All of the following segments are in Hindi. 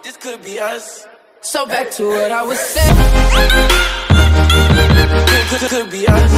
This could be us. So back to what I was saying. Could be us.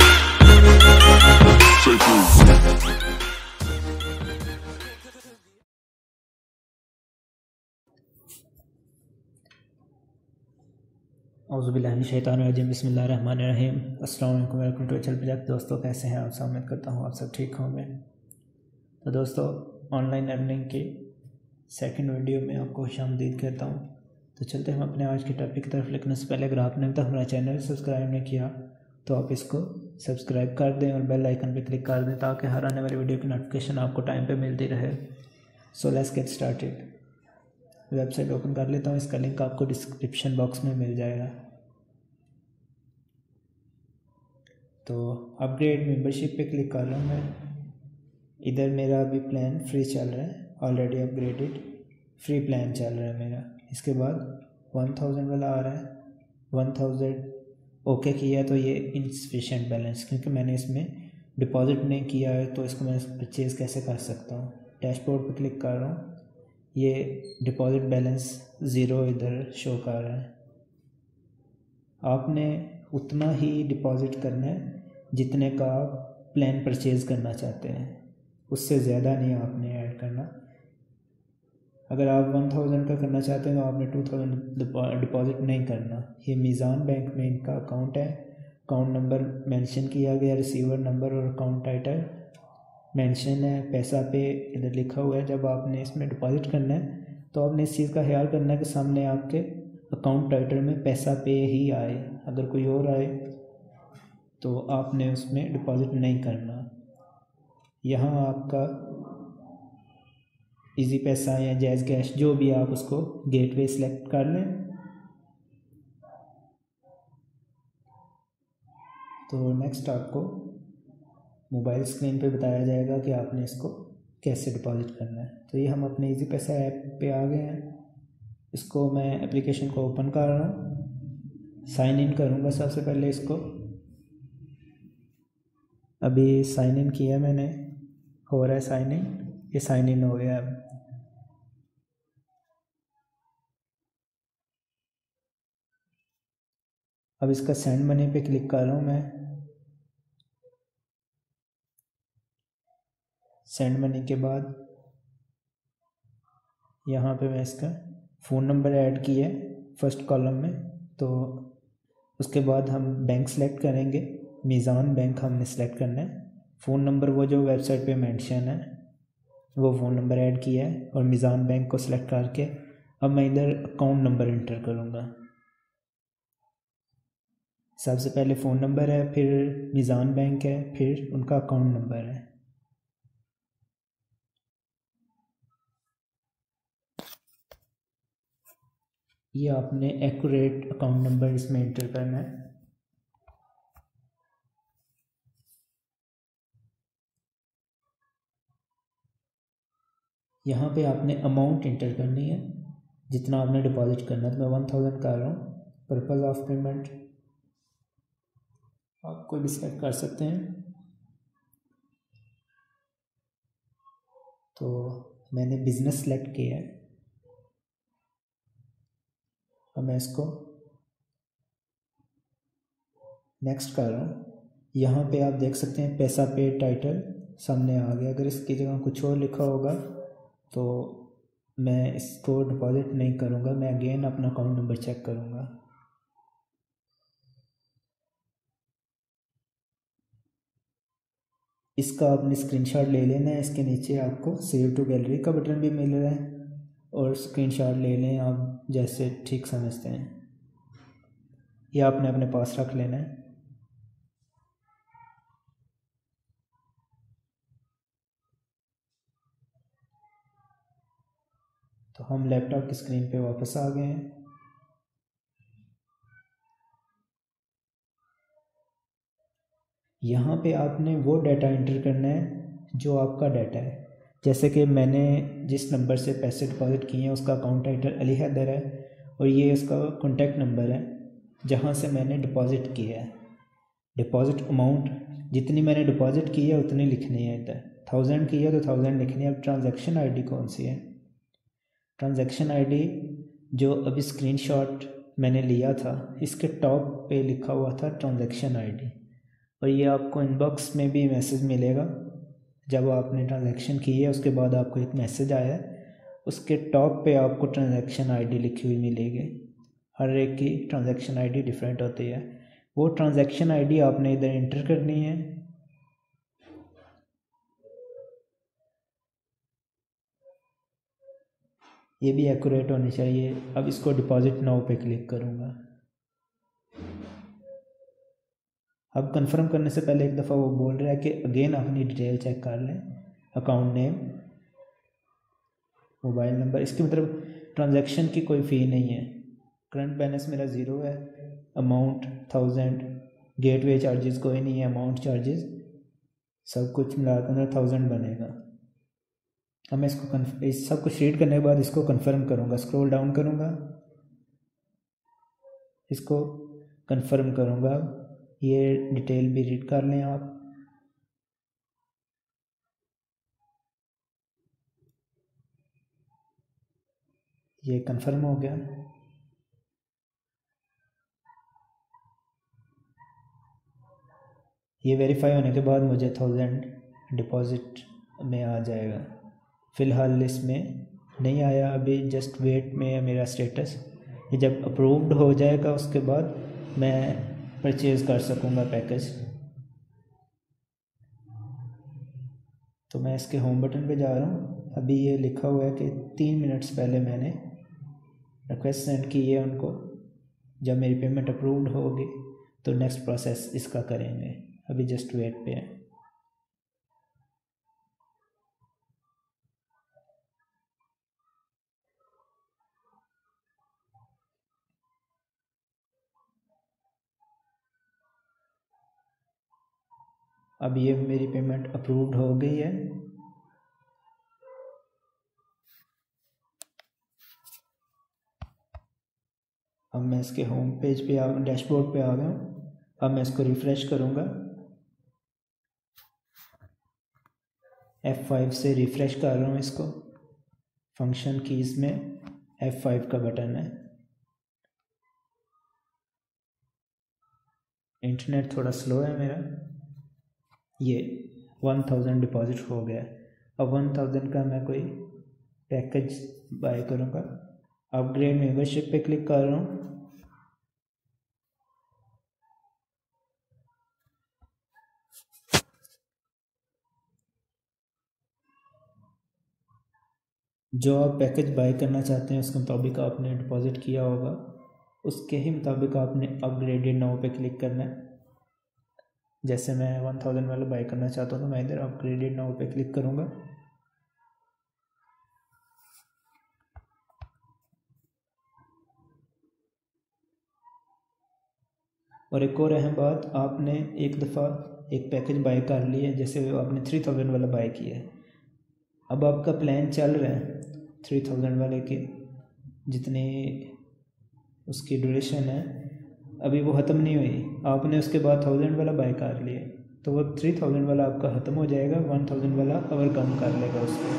औज़ुबिल्लाहिमिनश्शैतानिर्रजीम बिस्मिल्लाहिर्रहमानिर्रहीम। अस्सलाम वालेकुम, वेलकम टू चल प्रोजेक्ट। दोस्तों कैसे हैं आप सब? उम्मीद करता हूँ आप सब ठीक होंगे। तो दोस्तों, ऑनलाइन अर्निंग की सेकंड वीडियो में आपको खुशामदीद कहता हूँ। तो चलते हम अपने आज के टॉपिक की तरफ। लेकिन उससे पहले अगर आपने अब तक हमारा चैनल सब्सक्राइब नहीं किया तो आप इसको सब्सक्राइब कर दें और बेल आइकन पर क्लिक कर दें ताकि हर आने वाली वीडियो की नोटिफिकेशन आपको टाइम पे मिलती रहे। So let's get started. Website open कर लेता हूँ, इसका लिंक आपको डिस्क्रिप्शन बॉक्स में मिल जाएगा। तो अपग्रेड मेंबरशिप पे क्लिक कर रहा हूँ मैं। इधर मेरा अभी प्लान फ्री चल रहा है, ऑलरेडी अपग्रेडेड फ्री प्लान चल रहा है मेरा। इसके बाद 1000 वाला आ रहा है। 1000 ओके किया तो ये इनसफिशिएंट बैलेंस, क्योंकि मैंने इसमें डिपॉजिट नहीं किया है तो इसको मैं परचेज़ कैसे कर सकता हूँ। डैशबोर्ड पे क्लिक कर रहा हूँ, ये डिपॉजिट बैलेंस 0 इधर शो कर रहा है। आपने उतना ही डिपॉजिट करना है जितने का आप प्लान परचेज़ करना चाहते हैं, उससे ज़्यादा नहीं आपने ऐड करना। अगर आप 1000 का करना चाहते हैं तो आपने 2000 डिपॉजिट नहीं करना। ये मीज़ान बैंक में इनका अकाउंट है। अकाउंट नंबर मेंशन किया गया, रिसीवर नंबर और अकाउंट टाइटल मेंशन है। पैसा पे इधर लिखा हुआ है। जब आपने इसमें डिपॉजिट करना है तो आपने इस चीज़ का ख्याल करना है कि सामने आपके अकाउंट टाइटल में पैसा पे ही आए। अगर कोई और आए तो आपने उसमें डिपॉजिट नहीं करना। यहाँ आपका इजी पैसा या जैज़ कैश जो भी, आप उसको गेटवे सेलेक्ट कर लें। तो नेक्स्ट आपको मोबाइल स्क्रीन पे बताया जाएगा कि आपने इसको कैसे डिपॉजिट करना है। तो ये हम अपने इजी पैसा ऐप पे आ गए हैं। इसको मैं एप्लीकेशन को ओपन कर रहा हूँ, साइन इन करूँगा सबसे पहले इसको। अभी साइन इन किया मैंने, हो रहा है साइन इन। ये साइन इन हो गया। अब इसका सेंड मनी पे क्लिक कर रहा हूँ मैं। सेंड मनी के बाद यहाँ पे मैं इसका फ़ोन नंबर ऐड किया है फर्स्ट कॉलम में। तो उसके बाद हम बैंक सेलेक्ट करेंगे। मीज़ान बैंक हमने सेलेक्ट करना है। फ़ोन नंबर वो जो वेबसाइट पे मेंशन है वो फ़ोन नंबर ऐड किया है और मीज़ान बैंक को सिलेक्ट करके अब मैं इधर अकाउंट नंबर इंटर करूँगा। सबसे पहले फ़ोन नंबर है, फिर मीज़ान बैंक है, फिर उनका अकाउंट नंबर है। ये आपने एक्यूरेट अकाउंट नंबर इसमें इंटर करना है। यहाँ पे आपने अमाउंट इंटर करनी है जितना आपने डिपॉजिट करना है। तो मैं 1000 कर रहा हूँ। पर्पज़ ऑफ पेमेंट आप कोई भी सिलेक्ट कर सकते हैं। तो मैंने बिज़नेस सेलेक्ट किया है। अब मैं इसको नेक्स्ट कर रहा हूँ। यहाँ पे आप देख सकते हैं पैसा पे टाइटल सामने आ गया। अगर इसकी जगह कुछ और लिखा होगा तो मैं इसको डिपॉजिट नहीं करूँगा, मैं अगेन अपना अकाउंट नंबर चेक करूँगा। इसका आपने स्क्रीनशॉट ले लेना है। इसके नीचे आपको सेव टू गैलरी का बटन भी मिल रहा है और स्क्रीनशॉट ले लें आप जैसे ठीक समझते हैं। ये आपने अपने पास रख लेना है। तो हम लैपटॉप की स्क्रीन पे वापस आ गए हैं। यहाँ पे आपने वो डाटा एंटर करना है जो आपका डाटा है। जैसे कि मैंने जिस नंबर से पैसे डिपॉजिट किए हैं उसका अकाउंट टाइटल अली हैदर है और ये उसका कॉन्टैक्ट नंबर है जहाँ से मैंने डिपॉजिट किया है। डिपॉजिट अमाउंट जितनी मैंने डिपॉजिट की है उतनी लिखनी है इधर। 1000 की है तो 1000 लिखनी है। अब ट्रांजैक्शन आईडी कौन सी है ट्रांजैक्शन आईडी जो अभी स्क्रीनशॉट मैंने लिया था, इसके टॉप पे लिखा हुआ था ट्रांजैक्शन आईडी, और ये आपको इनबॉक्स में भी मैसेज मिलेगा। जब आपने ट्रांजैक्शन की है उसके बाद आपको एक मैसेज आया है, उसके टॉप पे आपको ट्रांजैक्शन आईडी लिखी हुई मिलेगी। हर एक की ट्रांजैक्शन आईडी डिफरेंट होती है। वो ट्रांजैक्शन आईडी आपने इधर इंटर करनी है। ये भी एक्यूरेट होनी चाहिए। अब इसको डिपॉजिट नाउ पे क्लिक करूँगा। अब कंफर्म करने से पहले एक दफ़ा वो बोल रहा है कि अगेन अपनी डिटेल चेक कर लें, अकाउंट नेम, मोबाइल नंबर। इसकी मतलब ट्रांजैक्शन की कोई फ़ी नहीं है। करंट बैलेंस मेरा 0 है, अमाउंट 1000, गेटवे चार्जेस कोई नहीं है, अमाउंट चार्जेस सब कुछ मिलाकर 1000 बनेगा। अब मैं इसको इस सब कुछ रीड करने के बाद इसको कंफर्म करूँगा। स्क्रॉल डाउन करूँगा, इसको कंफर्म करूँगा। ये डिटेल भी रीड कर लें आप। ये कंफर्म हो गया। ये वेरीफाई होने के बाद मुझे 1000 डिपॉजिट में आ जाएगा। फ़िलहाल इसमें नहीं आया अभी, जस्ट वेट में है मेरा स्टेटस। ये जब अप्रूव्ड हो जाएगा उसके बाद मैं परचेज़ कर सकूँगा पैकेज। तो मैं इसके होम बटन पे जा रहा हूँ। अभी ये लिखा हुआ है कि 3 मिनट्स पहले मैंने रिक्वेस्ट सेंड की है उनको। जब मेरी पेमेंट अप्रूव्ड होगी तो नेक्स्ट प्रोसेस इसका करेंगे। अभी जस्ट वेट पे है। अब ये मेरी पेमेंट अप्रूव्ड हो गई है। अब मैं इसके होम पेज पे आ, डैशबोर्ड पे आ गया हूँ। अब मैं इसको रिफ़्रेश करूँगा। F5 से रिफ़्रेश कर रहा हूँ इसको। फंक्शन कीज़ में F5 का बटन है। इंटरनेट थोड़ा स्लो है मेरा। ये 1000 डिपॉजिट हो गया। अब 1000 का मैं कोई पैकेज बाय करूँगा। अपग्रेड मेंबरशिप पे क्लिक कर रहा हूँ। जो आप पैकेज बाय करना चाहते हैं उसके मुताबिक आपने डिपॉजिट किया होगा, उसके ही मुताबिक आपने अपग्रेडेड नाउ पे क्लिक करना है। जैसे मैं 1000 वाला बाय करना चाहता हूँ तो मैं इधर अपग्रेडेड नाउ पे क्लिक करूँगा। और एक और अहम बात, आपने एक दफ़ा एक पैकेज बाय कर लिया है, जैसे आपने 3000 वाला बाय किया है। अब आपका प्लान चल रहा है 3000 वाले के, जितनी उसकी ड्यूरेशन है अभी वो ख़त्म नहीं हुई। आपने उसके बाद 1000 वाला बाय कर लिया तो वो 3000 वाला आपका ख़त्म हो जाएगा। 1000 वाला कवर कम कर लेगा उसको।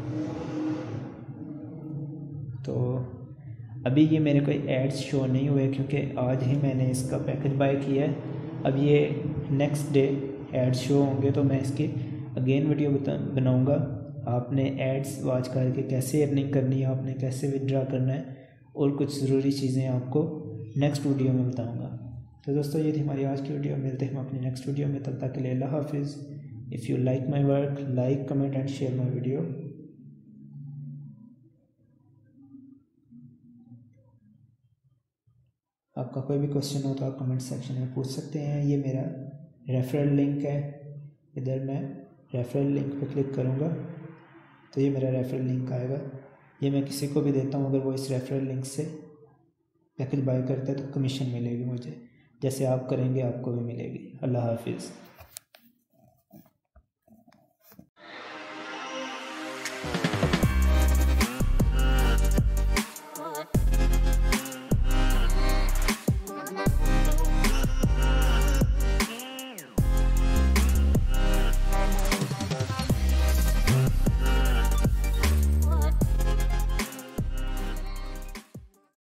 तो अभी ये मेरे कोई एड्स शो नहीं हुए क्योंकि आज ही मैंने इसका पैकेज बाय किया है। अब ये नेक्स्ट डे एड्स शो होंगे तो मैं इसकी अगेन वीडियो बनाऊंगा। आपने एड्स वॉच करके कैसे अर्निंग करनी है, आपने कैसे विड्रॉ करना है, और कुछ ज़रूरी चीज़ें आपको नेक्स्ट वीडियो में बताऊंगा। तो दोस्तों ये थी हमारी आज की वीडियो। मिलते हैं हम अपनी नेक्स्ट वीडियो में। तब तक के लिए अल्लाह हाफिज़। If you like my work, like, comment and share my video. आपका कोई भी क्वेश्चन हो तो आप कमेंट सेक्शन में पूछ सकते हैं। ये मेरा रेफरल लिंक है। इधर मैं रेफरल लिंक पे क्लिक करूँगा तो ये मेरा रेफरल लिंक आएगा। ये मैं किसी को भी देता हूँ, अगर वो इस रेफरल लिंक से पैकेज बाय करता है तो कमीशन मिलेगी मुझे। जैसे आप करेंगे आपको भी मिलेगी। अल्लाह हाफिज़।